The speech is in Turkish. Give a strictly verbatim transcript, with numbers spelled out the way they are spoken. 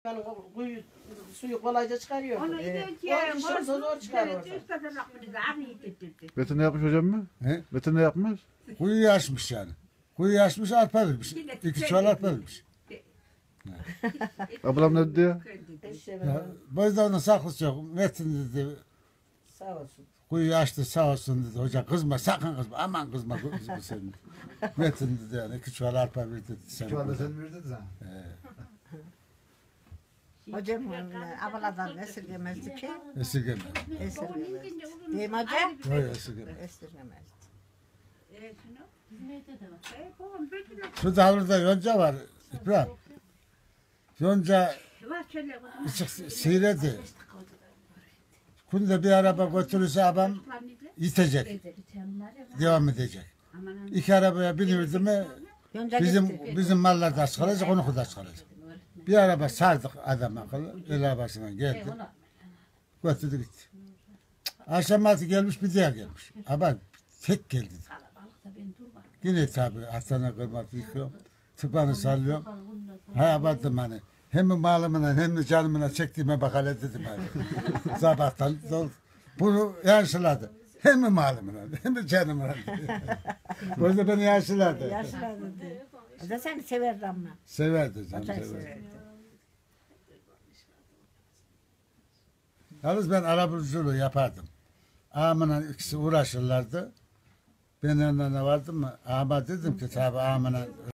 Yani kuyu, suyu kolayca çıkarıyor. Onu Evet. yiyeceğim. O işin zor çıkar orada. Beton ne yapmış hocam mı? He? Beton ne yapmış? Kuyuyu açmış yani. Kuyuyu açmış, arpa vermiş. İki çuval arpa vermiş. Ablam ne dedi ya? Eşeğe Ya, bu yüzden onun saklısı yok. Metin dedi, sağ olsun. kuyuyu açtı sağ olsun dedi. Hoca kızma, sakın kızma, aman kızma, kızma senin. Metin dedi yani, iki çuval arpa verdi dedi. Sen Şu anda sen verdin sen. Hocam abladan esirgemezdi ki. Esirgeme. Esirgemezdi. Değil mi hoca? Öyle esirgeme. Esirgemezdi. Şu davulda yonca var, İbrahim. Yonca ışık seyredi. Kunde bir araba götürürse adam yitecek. Devam edecek. İki arabaya binirdi mi Yonca bizim gitti. bizim mallar da çıkaracak, onu kadar çıkaracak. Bir araba sardık adam akıllı, el arabasına geldi. Götürdü gitti. Akşam altı gelmiş, bir diğer gelmiş. Ama tek geldi. Yine tabi hastane kırmak yıkıyorum. Tıpanı sallıyorum. Ha abarttım hani. Hem malımına hem de canımına çektiğime bak hele dedim hani. Sabahtan dol. Bunu yaşlıladı. Hem malımına hem de canımına. O yüzden beni yaşlıladı. Yaşlılardı diye. O da seni severdi ama. Severdi canım O da severdi. severdi. Yalnız ben arabuluculuğu yapardım. Ağamla ikisi uğraşırlardı. Ben yanlarına vardım mı? Ağama dedim ki tabi ağamla